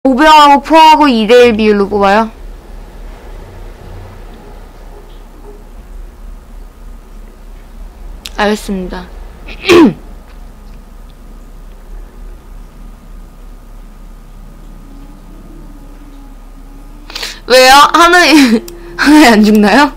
보병하고 포하고 2대1 비율로 뽑아요? 알겠습니다. 왜요? 하나에 안 죽나요?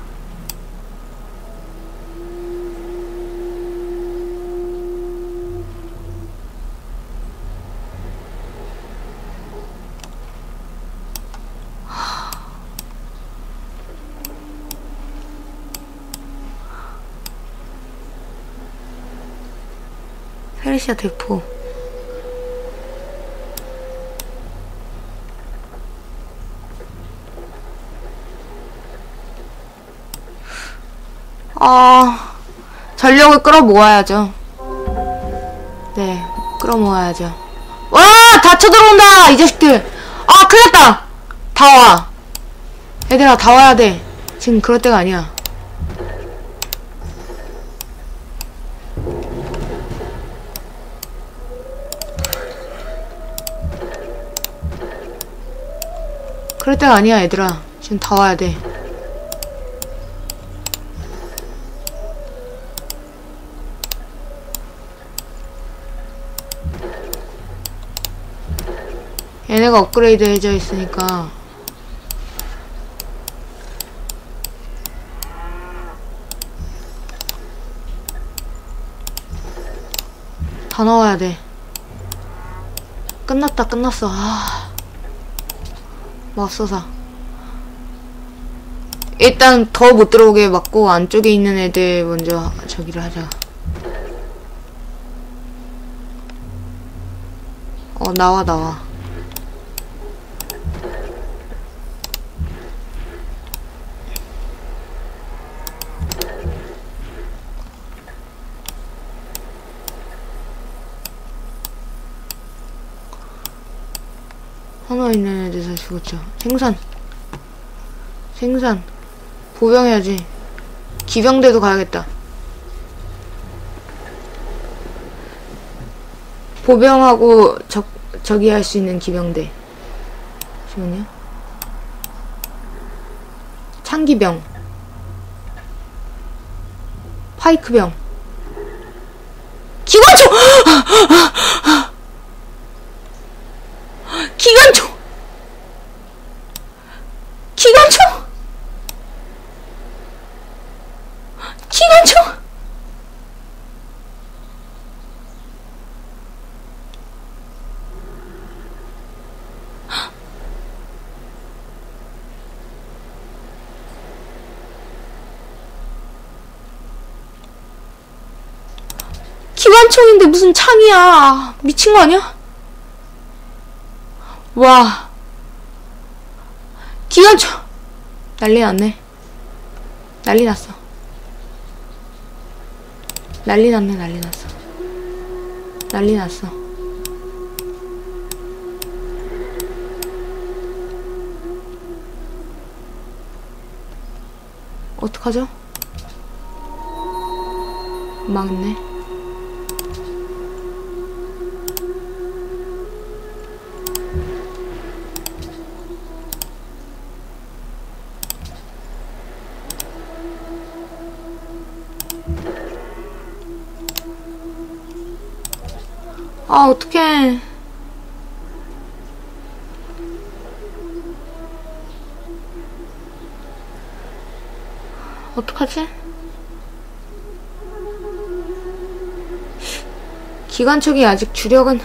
페르시아 대포. 전력을 끌어모아야죠. 네, 끌어모아야죠. 와! 다 쳐들어온다! 이 자식들! 아, 큰일났다! 다 와! 얘들아, 다 와야 돼. 지금 그럴 때가 아니야. 그럴 때가 아니야, 얘들아. 지금 다 와야 돼. 얘네가 업그레이드 해져 있으니까. 다 나와야 돼. 끝났다, 끝났어. 맙소사. 일단 더 못 들어오게 막고 안쪽에 있는 애들 먼저 저기를 하자. 나와. 하나 있는 애들 다 죽었죠. 생산. 보병해야지. 기병대도 가야겠다. 보병하고 저기 할 수 있는 기병대. 잠시만요. 창기병. 파이크병. 기관총! 기관총! 기관총인데 무슨 창이야. 미친 거 아니야? 와. 기관총. 난리 났네. 난리 났어. 난리 났어. 어떡하죠? 망했네. 어떡해. 어떡하지? 기관총이 아직 주력은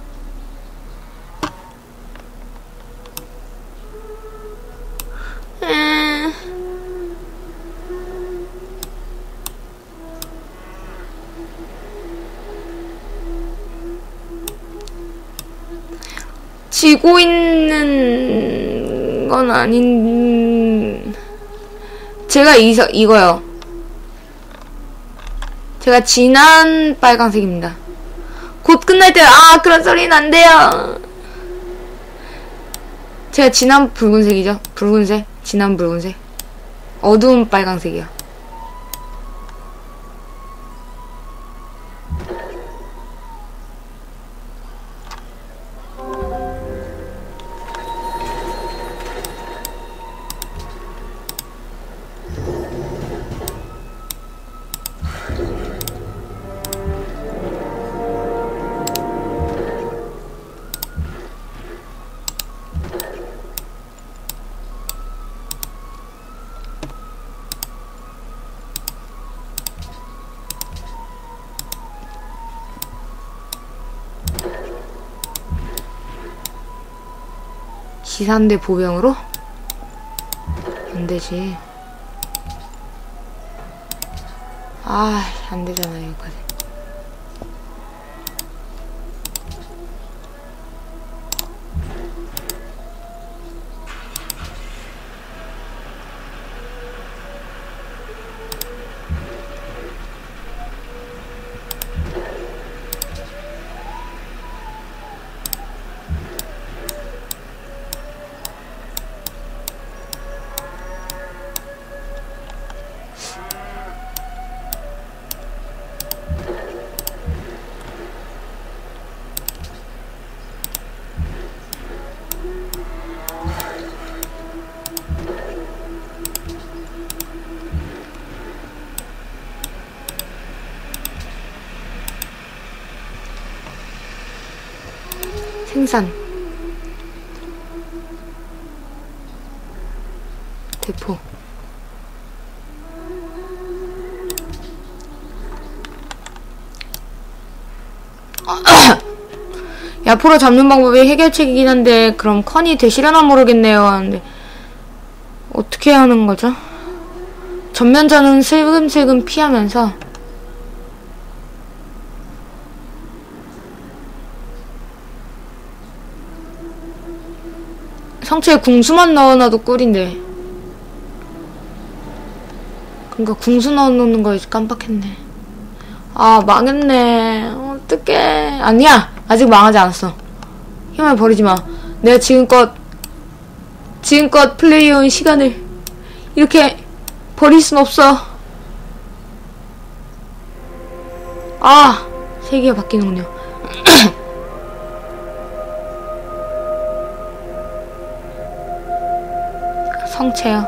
지고 있는 건 아닌. 제가 이거요. 제가 진한 빨강색입니다. 곧 끝날 때 그런 소리는 안 돼요. 제가 진한 붉은색이죠. 붉은색, 진한 붉은색, 어두운 빨강색이요. 기사인데 보병으로? 안되지. 아, 안되잖아 여기까지. 생산 대포. 야포로 잡는 방법이 해결책이긴 한데 그럼 컨이 되시려나 모르겠네요 하는데 어떻게 해야 하는 거죠? 전면전은 슬금슬금 피하면서 성체에 궁수만 넣어놔도 꿀인데. 그니까 궁수 넣어놓는 거 깜빡했네. 아 망했네. 어떡해. 아니야 아직 망하지 않았어. 힘을 버리지마. 내가 지금껏 플레이해온 시간을 이렇게 버릴 순 없어. 아 세계가 바뀌는군요. 성체요.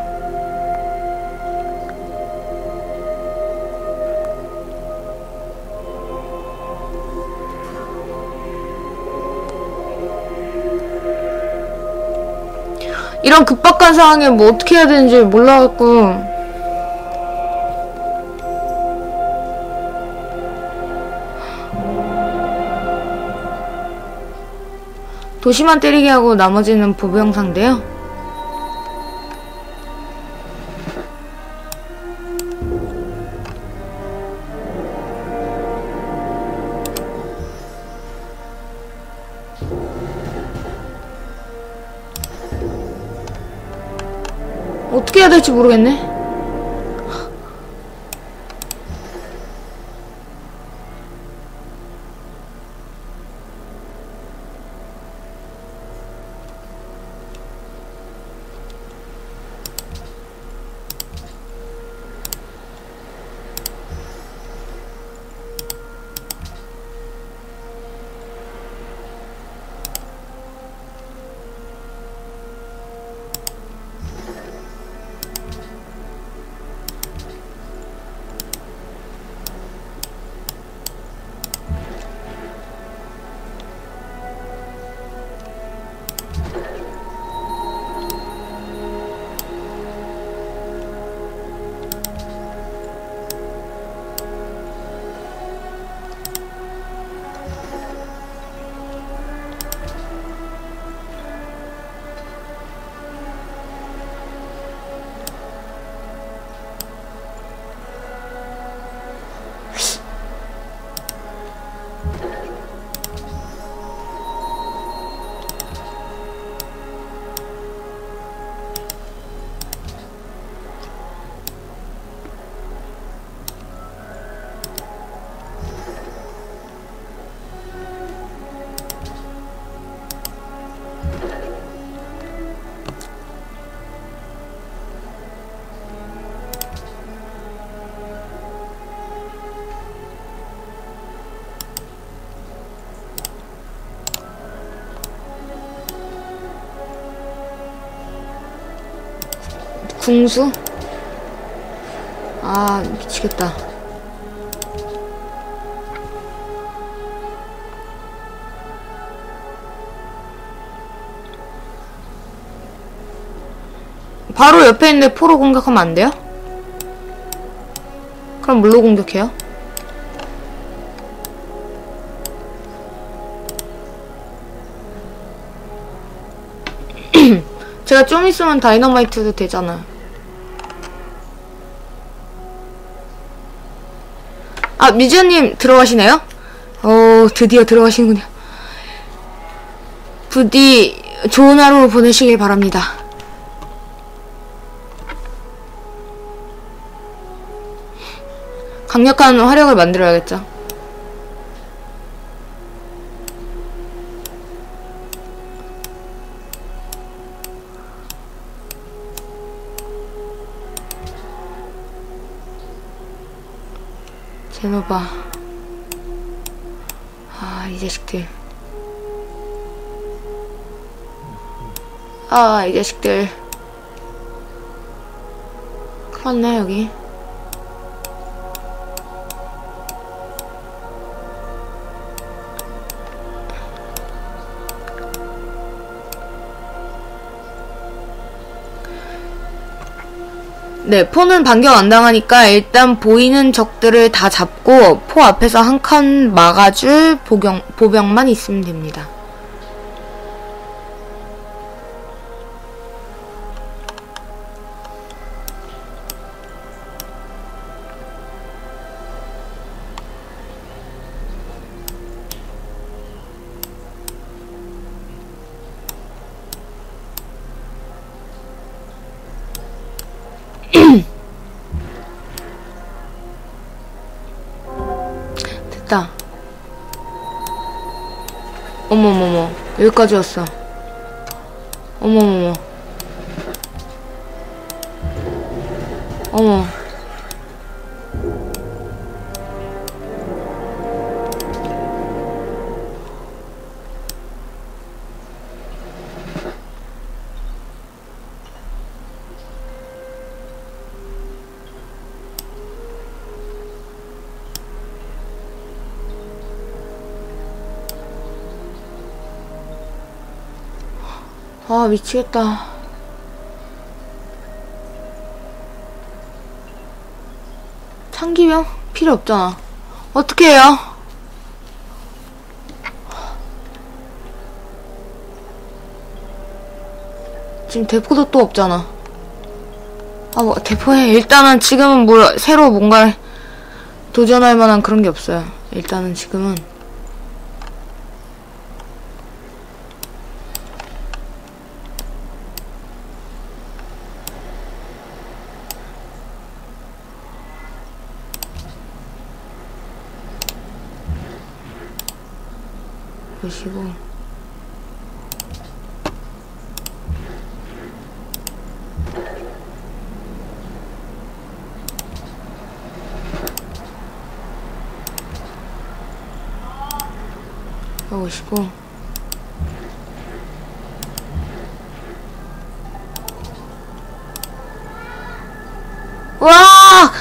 이런 급박한 상황에 뭐 어떻게 해야 되는지 몰라갖고 도시만 때리게 하고 나머지는 보병 상대요? 어떻게 해야 될지 모르겠네. 궁수? 아 미치겠다. 바로 옆에 있는데 포로 공격하면 안 돼요? 그럼 물로 공격해요? 제가 좀 있으면 다이너마이트도 되잖아요. 아, 뮤지언님 들어가시네요? 드디어 들어가시는군요. 부디 좋은 하루 보내시길 바랍니다. 강력한 화력을 만들어야겠죠. 제노바. 아, 이 자식들. 아, 이 자식들. 큰일 났네, 여기. 네, 포는 반격 안 당하니까 일단 보이는 적들을 다 잡고 포 앞에서 한 칸 막아줄 보병만 있으면 됩니다. 됐다. 어머머머, 여기까지 왔어. 어머머머. 어머. 아, 미치겠다. 창기병? 필요 없잖아. 어떻게 해요? 지금 대포도 또 없잖아. 아, 뭐, 대포해. 일단은 지금은 새로 뭔가 도전할 만한 그런 게 없어요. 일단은 지금은. 보시고. 보시고. 와!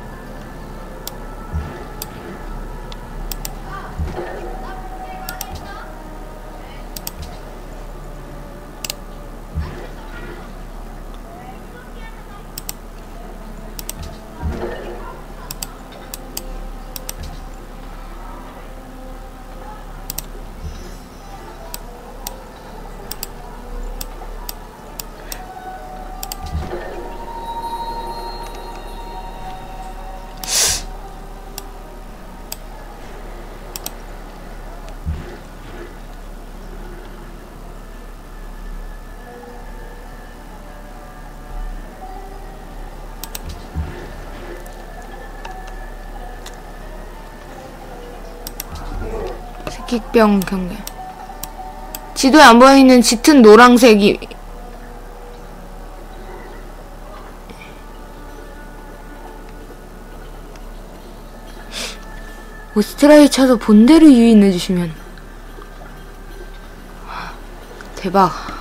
새끼병 경계. 지도에 안 보이는 짙은 노란색이 오스트라일 차도 본대로 유인해주시면 대박.